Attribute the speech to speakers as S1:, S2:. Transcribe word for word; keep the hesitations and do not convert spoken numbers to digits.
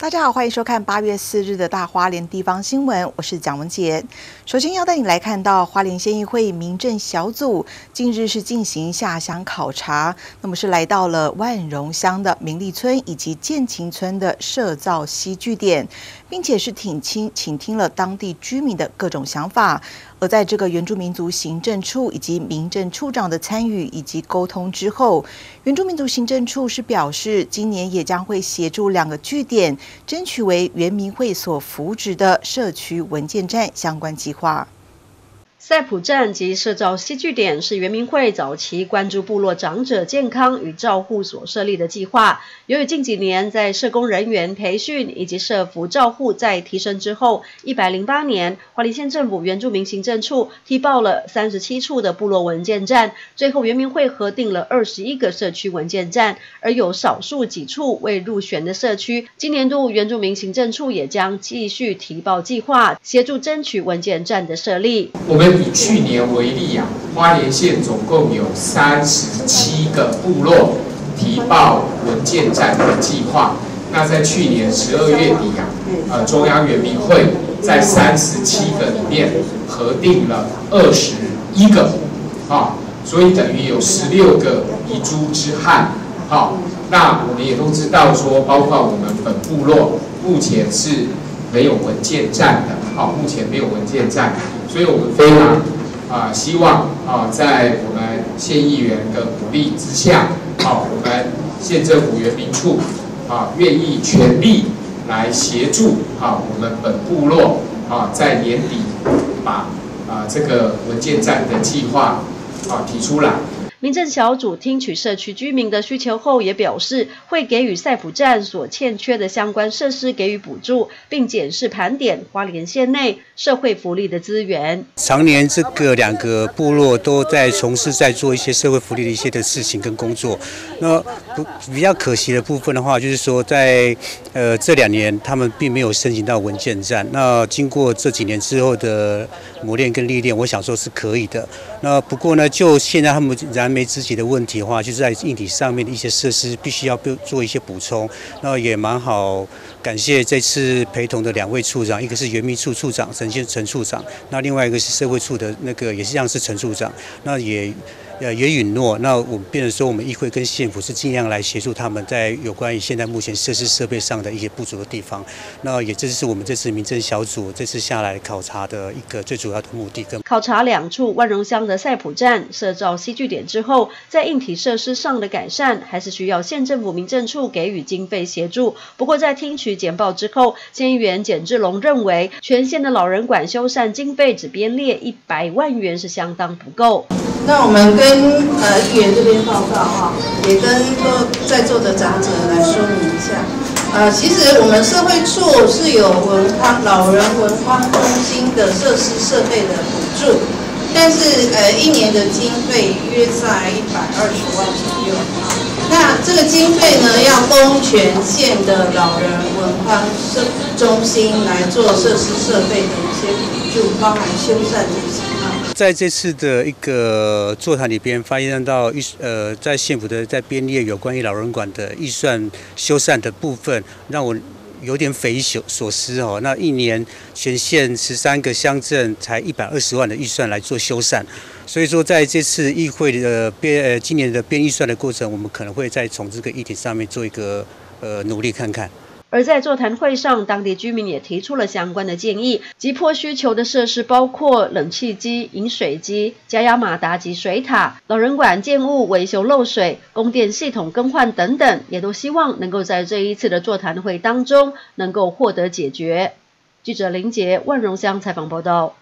S1: 大家好，欢迎收看八月四日的大花莲地方新闻，我是蒋文杰。首先要带你来看到花莲县议会民政小组近日是进行下乡考察，那么是来到了万荣乡的明利村以及建琴村的社造溪据点，并且是挺倾倾听了当地居民的各种想法。而在这个原住民族行政处以及民政处长的参与以及沟通之后，原住民族行政处是表示，今年也将会协助两个据点，争取为原民会所扶植的社区文件站相关计划。
S2: 赛普站及社造溪据点是原民会早期关注部落长者健康与照护所设立的计划。由于近几年在社工人员培训以及社福照护在提升之后，一百零八年花莲县政府原住民行政处提报了三十七处的部落文件站，最后原民会核定了二十一个社区文件站，而有少数几处未入选的社区，今年度原住民行政处也将继续提报计划，协助争取文件站的设立。
S3: 我们以去年为例啊，花莲县总共有三十七个部落提报文件站的计划。那在去年十二月底啊，呃，中央原民会在三十七个里面核定了二十一个，啊，所以等于有十六个遗珠之憾。好，那我们也都知道说，包括我们本部落目前是没有文件站的，好，目前没有文件站，所以我们非常啊、呃、希望啊、呃，在我们县议员的鼓励之下，好、啊，我们县政府原民处啊愿意全力来协助啊我们本部落啊在年底把啊这个文件站的计划啊提出来。
S2: 民政小组听取社区居民的需求后，也表示会给予赛普站所欠缺的相关设施给予补助，并检视盘点花莲县内社会福利的资源。
S4: 常年这个两个部落都在从事在做一些社会福利的一些的事情跟工作。那比较可惜的部分的话，就是说在呃这两年他们并没有申请到文件站。那经过这几年之后的磨练跟历练，我想说是可以的。那不过呢，就现在他们燃眉之急的问题的话，就是在硬体上面的一些设施必须要做一些补充。那也蛮好，感谢这次陪同的两位处长，一个是原民处处长陈先陈处长，那另外一个是社会处的那个也是一样是陈处长，那也。呃，也允诺，那我们变成说，我们议会跟县府是尽量来协助他们在有关于现在目前设施设备上的一些不足的地方。那也这是我们这次民政小组这次下来考察的一个最主要的目的。跟
S2: 考察两处万荣乡的赛普站、社造溪据点之后，在硬体设施上的改善，还是需要县政府民政处给予经费协助。不过，在听取简报之后，县议员简志龙认为，全县的老人馆修缮经费只编列一百万元是相当不够。
S5: 那我们跟呃议员这边报告哈，也跟各在座的长者来说明一下。呃，其实我们社会处是有文康老人文康中心的设施设备的补助，但是呃一年的经费约在一百二十万左右。那这个经费呢，要供全县的老人文康设中心来做设施设备的一些补助，包含修缮这些。
S4: 在这次的一个座谈里边，发现到预呃，在县府的在编列有关于老人馆的预算修缮的部分，让我有点匪夷所思哦。那一年全县十三个乡镇才一百二十万的预算来做修缮，所以说在这次议会的编呃今年的编预算的过程，我们可能会再从这个议题上面做一个呃努力看看。
S2: 而在座谈会上，当地居民也提出了相关的建议，急迫需求的设施包括冷气机、饮水机、加压马达及水塔、老人馆建物维修漏水、供电系统更换等等，也都希望能够在这一次的座谈会当中能够获得解决。记者林杰万荣乡采访报道。